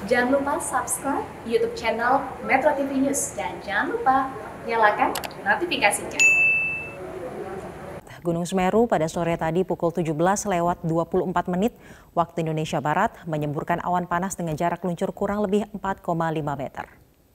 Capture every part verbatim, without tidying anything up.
Jangan lupa subscribe YouTube channel Metro T V News dan jangan lupa nyalakan notifikasinya. Gunung Semeru pada sore tadi pukul tujuh belas lewat dua puluh empat menit waktu Indonesia Barat menyemburkan awan panas dengan jarak luncur kurang lebih empat koma lima meter.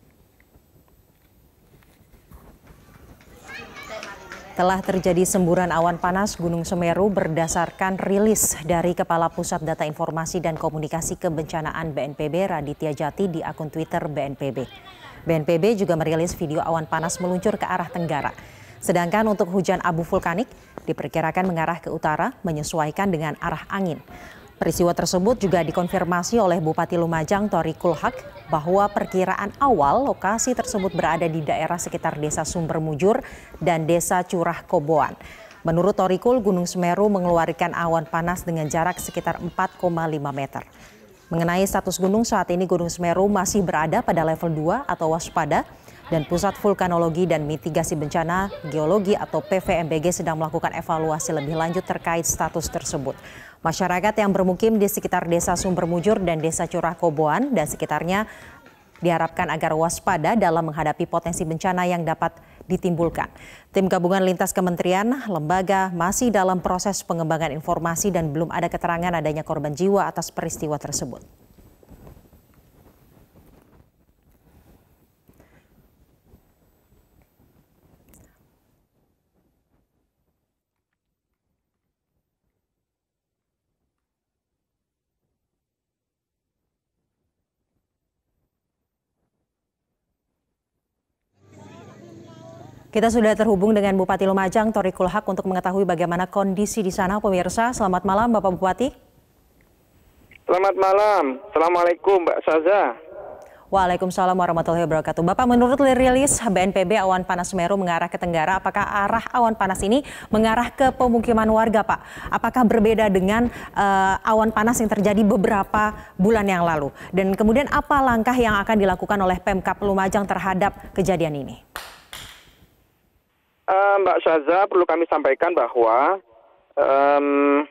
Telah terjadi semburan awan panas Gunung Semeru berdasarkan rilis dari Kepala Pusat Data Informasi dan Komunikasi Kebencanaan B N P B Raditya Jati di akun Twitter B N P B. B N P B juga merilis video awan panas meluncur ke arah tenggara. Sedangkan untuk hujan abu vulkanik diperkirakan mengarah ke utara menyesuaikan dengan arah angin. Peristiwa tersebut juga dikonfirmasi oleh Bupati Lumajang Thoriqul Haq bahwa perkiraan awal lokasi tersebut berada di daerah sekitar Desa Sumber Mujur dan Desa Curah Koboan. Menurut Thoriqul, Gunung Semeru mengeluarkan awan panas dengan jarak sekitar empat koma lima meter. Mengenai status gunung saat ini Gunung Semeru masih berada pada level dua atau waspada dan Pusat Vulkanologi dan Mitigasi Bencana Geologi atau P V M B G sedang melakukan evaluasi lebih lanjut terkait status tersebut. Masyarakat yang bermukim di sekitar Desa Sumber Mujur dan Desa Curah Koboan dan sekitarnya diharapkan agar waspada dalam menghadapi potensi bencana yang dapat ditimbulkan. Tim gabungan lintas kementerian, lembaga masih dalam proses pengembangan informasi dan belum ada keterangan adanya korban jiwa atas peristiwa tersebut. Kita sudah terhubung dengan Bupati Lumajang Thoriqul Haq untuk mengetahui bagaimana kondisi di sana, pemirsa. Selamat malam Bapak Bupati. Selamat malam. Assalamualaikum Mbak Saza. Waalaikumsalam warahmatullahi wabarakatuh. Bapak, menurut rilis B N P B awan panas Semeru mengarah ke tenggara, apakah arah awan panas ini mengarah ke pemukiman warga, Pak? Apakah berbeda dengan uh, awan panas yang terjadi beberapa bulan yang lalu? Dan kemudian apa langkah yang akan dilakukan oleh Pemkab Lumajang terhadap kejadian ini? Uh, Mbak Saza, perlu kami sampaikan bahwa um,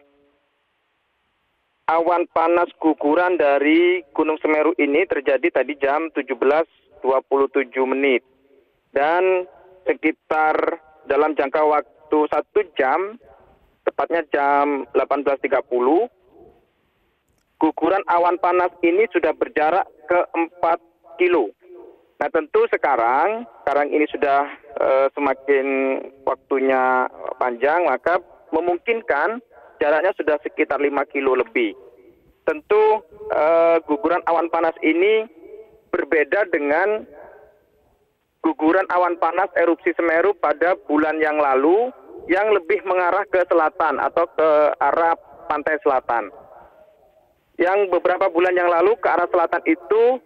awan panas guguran dari Gunung Semeru ini terjadi tadi jam tujuh belas dua puluh tujuh menit. Dan sekitar dalam jangka waktu satu jam, tepatnya jam delapan belas tiga puluh, guguran awan panas ini sudah berjarak ke empat kilo. Nah tentu sekarang, sekarang ini sudah uh, semakin waktunya panjang, maka memungkinkan jaraknya sudah sekitar lima kilo lebih. Tentu uh, guguran awan panas ini berbeda dengan guguran awan panas erupsi Semeru pada bulan yang lalu yang lebih mengarah ke selatan atau ke arah pantai selatan. Yang beberapa bulan yang lalu ke arah selatan itu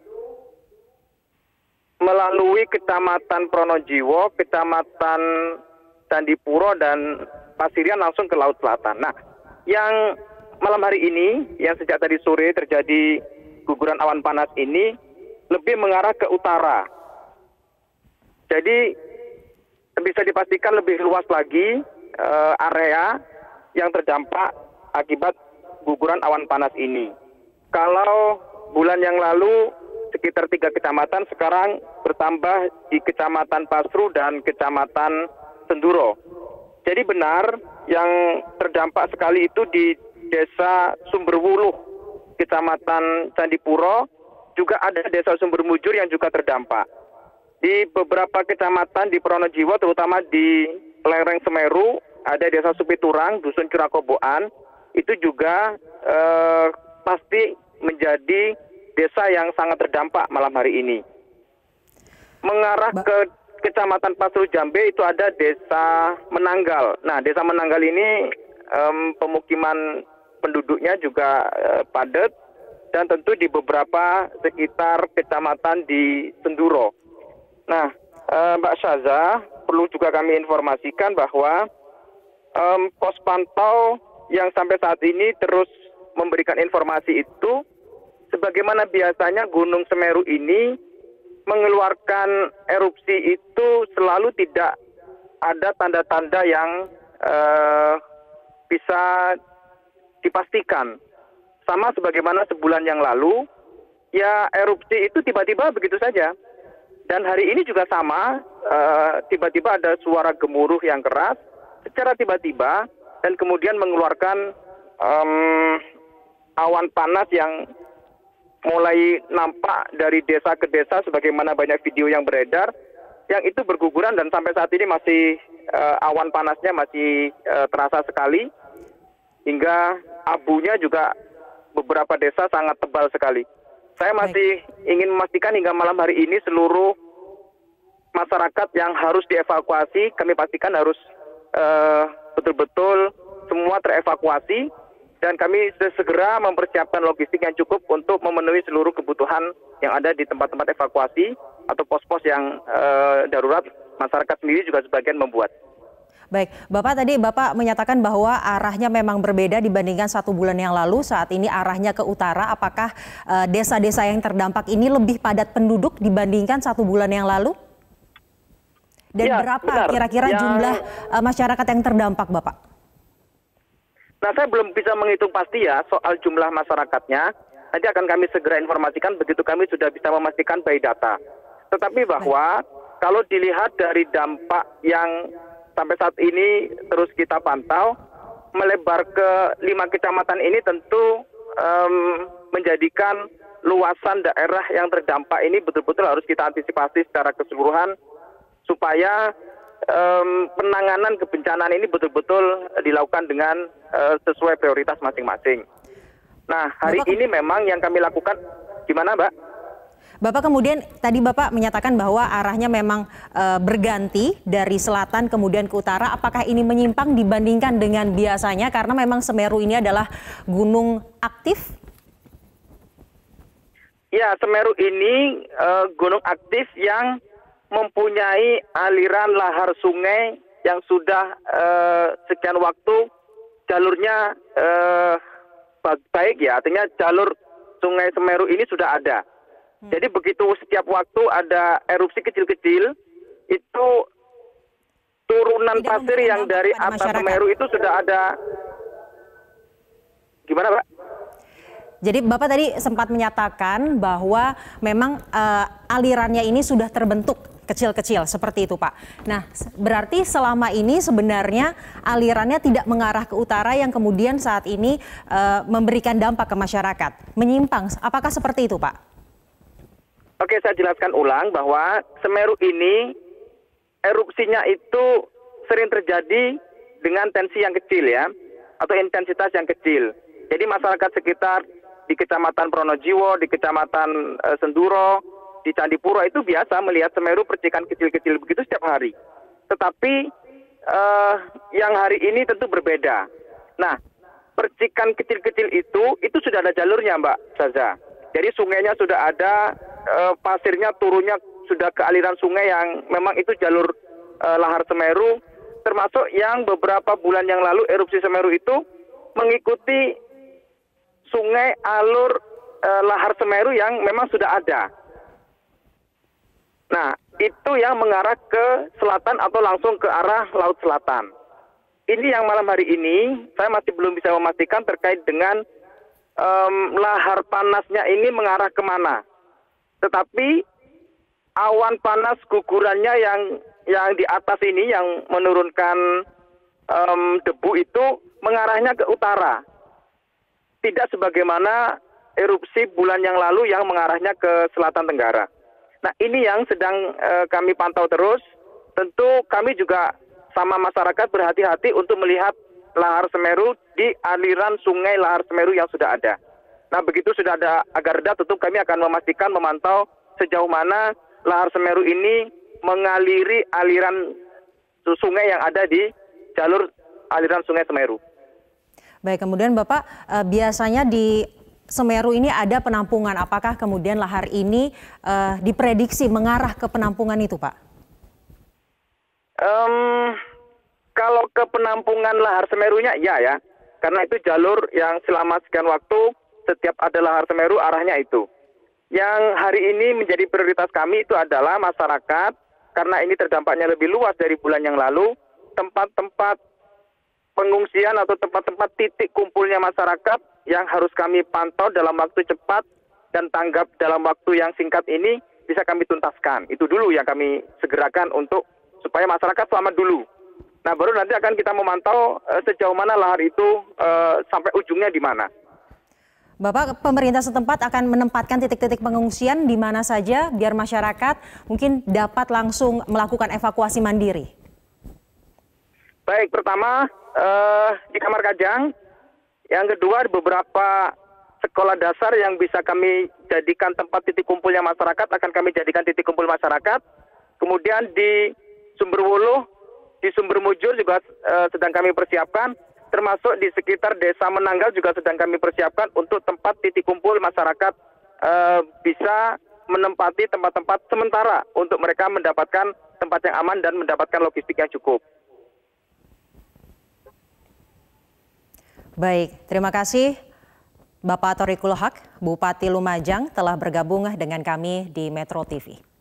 melalui Kecamatan Pronojiwo, Kecamatan Candipuro, dan Pasirian langsung ke Laut Selatan. Nah, yang malam hari ini, yang sejak tadi sore terjadi guguran awan panas ini, lebih mengarah ke utara. Jadi, bisa dipastikan lebih luas lagi uh, area yang terdampak akibat guguran awan panas ini. Kalau bulan yang lalu, sekitar tiga kecamatan, sekarang bertambah di Kecamatan Pasru dan Kecamatan Senduro. Jadi benar yang terdampak sekali itu di Desa Sumberwuluh, Kecamatan Candipuro, juga ada Desa Sumber Mujur yang juga terdampak. Di beberapa kecamatan di Pronojiwo, terutama di lereng Semeru, ada Desa Supiturang, Dusun Curah Koboan, itu juga eh, pasti menjadi desa yang sangat terdampak malam hari ini. Mengarah ke Kecamatan Pasru Jambe itu ada Desa Menanggal. Nah, Desa Menanggal ini um, pemukiman penduduknya juga uh, padat dan tentu di beberapa sekitar kecamatan di Senduro. Nah, uh, Mbak Saza, perlu juga kami informasikan bahwa um, pos pantau yang sampai saat ini terus memberikan informasi itu, sebagaimana biasanya Gunung Semeru ini mengeluarkan erupsi itu selalu tidak ada tanda-tanda yang uh, bisa dipastikan. Sama sebagaimana sebulan yang lalu, ya erupsi itu tiba-tiba begitu saja. Dan hari ini juga sama, tiba-tiba uh, ada suara gemuruh yang keras secara tiba-tiba dan kemudian mengeluarkan um, awan panas yang mulai nampak dari desa ke desa sebagaimana banyak video yang beredar yang itu berguguran dan sampai saat ini masih uh, awan panasnya masih uh, terasa sekali hingga abunya juga beberapa desa sangat tebal sekali. Saya masih ingin memastikan hingga malam hari ini seluruh masyarakat yang harus dievakuasi, kami pastikan harus betul-betul uh, semua terevakuasi dan kami segera mempersiapkan logistik yang cukup untuk memenuhi seluruh kebutuhan yang ada di tempat-tempat evakuasi atau pos-pos yang uh, darurat. Masyarakat sendiri juga sebagian membuat. Baik, Bapak tadi Bapak menyatakan bahwa arahnya memang berbeda dibandingkan satu bulan yang lalu. Saat ini arahnya ke utara. Apakah desa-desa uh, yang terdampak ini lebih padat penduduk dibandingkan satu bulan yang lalu? Dan ya, berapa kira-kira yang... jumlah uh, masyarakat yang terdampak, Bapak? Nah, saya belum bisa menghitung pasti ya soal jumlah masyarakatnya. Nanti akan kami segera informasikan begitu kami sudah bisa memastikan by data. Tetapi bahwa Baik. kalau dilihat dari dampak yang sampai saat ini terus kita pantau, melebar ke lima kecamatan ini tentu um, menjadikan luasan daerah yang terdampak ini betul-betul harus kita antisipasi secara keseluruhan supaya um, penanganan kebencanaan ini betul-betul dilakukan dengan uh, sesuai prioritas masing-masing. Nah, hari Bapak... ini memang yang kami lakukan, gimana Mbak? Bapak kemudian tadi Bapak menyatakan bahwa arahnya memang e, berganti dari selatan kemudian ke utara. Apakah ini menyimpang dibandingkan dengan biasanya karena memang Semeru ini adalah gunung aktif? Ya, Semeru ini e, gunung aktif yang mempunyai aliran lahar sungai yang sudah e, sekian waktu jalurnya e, baik ya, artinya jalur sungai Semeru ini sudah ada. Jadi begitu setiap waktu ada erupsi kecil-kecil, itu turunan Tidak pasir yang dari atas masyarakat. Semeru itu sudah ada. Gimana, Pak? Jadi Bapak tadi sempat menyatakan bahwa memang uh, alirannya ini sudah terbentuk kecil-kecil seperti itu, Pak. Nah, berarti selama ini sebenarnya alirannya tidak mengarah ke utara yang kemudian saat ini uh, memberikan dampak ke masyarakat. Menyimpang, apakah seperti itu, Pak? Oke, saya jelaskan ulang bahwa Semeru ini erupsinya itu sering terjadi dengan tensi yang kecil ya, atau intensitas yang kecil. Jadi masyarakat sekitar di Kecamatan Pronojiwo, di Kecamatan e, Senduro, di Candipuro itu biasa melihat Semeru percikan kecil-kecil begitu setiap hari. Tetapi e, yang hari ini tentu berbeda. Nah, percikan kecil-kecil itu, itu sudah ada jalurnya Mbak Zaza. Jadi sungainya sudah ada, e, pasirnya turunnya sudah ke aliran sungai yang memang itu jalur e, lahar Semeru, termasuk yang beberapa bulan yang lalu erupsi Semeru itu mengikuti sungai alur e, lahar Semeru yang memang sudah ada. Nah, itu yang mengarah ke selatan atau langsung ke arah Laut Selatan. Ini yang malam hari ini saya masih belum bisa memastikan terkait dengan Um, lahar panasnya ini mengarah kemana. Tetapi awan panas gugurannya yang yang di atas ini yang menurunkan um, debu itu mengarahnya ke utara. Tidak sebagaimana erupsi bulan yang lalu yang mengarahnya ke selatan tenggara. Nah, ini yang sedang uh, kami pantau terus. Tentu kami juga sama masyarakat berhati-hati untuk melihat lahar Semeru di aliran sungai lahar Semeru yang sudah ada. Nah, begitu sudah ada agarda, tentu kami akan memastikan memantau sejauh mana lahar Semeru ini mengaliri aliran sungai yang ada di jalur aliran sungai Semeru. Baik, kemudian Bapak eh, biasanya di Semeru ini ada penampungan. Apakah kemudian lahar ini eh, diprediksi mengarah ke penampungan itu, Pak? Um, Kalau ke penampungan lahar Semerunya, ya ya. Karena itu jalur yang selama sekian waktu, setiap ada lahar Semeru, arahnya itu. Yang hari ini menjadi prioritas kami itu adalah masyarakat, karena ini terdampaknya lebih luas dari bulan yang lalu, tempat-tempat pengungsian atau tempat-tempat titik kumpulnya masyarakat yang harus kami pantau dalam waktu cepat dan tanggap dalam waktu yang singkat ini bisa kami tuntaskan. Itu dulu yang kami segerakan untuk supaya masyarakat selamat dulu. Nah, baru nanti akan kita memantau uh, sejauh mana lahar itu uh, sampai ujungnya di mana. Bapak, pemerintah setempat akan menempatkan titik-titik pengungsian di mana saja biar masyarakat mungkin dapat langsung melakukan evakuasi mandiri. Baik, pertama uh, di Kamar Kajang, yang kedua beberapa sekolah dasar yang bisa kami jadikan tempat titik kumpulnya masyarakat akan kami jadikan titik kumpul masyarakat. Kemudian di Sumberwuluh, di Sumber Mujur juga uh, sedang kami persiapkan, termasuk di sekitar Desa Menanggal juga sedang kami persiapkan untuk tempat titik kumpul masyarakat uh, bisa menempati tempat-tempat sementara untuk mereka mendapatkan tempat yang aman dan mendapatkan logistik yang cukup. Baik, terima kasih Bapak Thoriqul Haq, Bupati Lumajang telah bergabung dengan kami di Metro T V.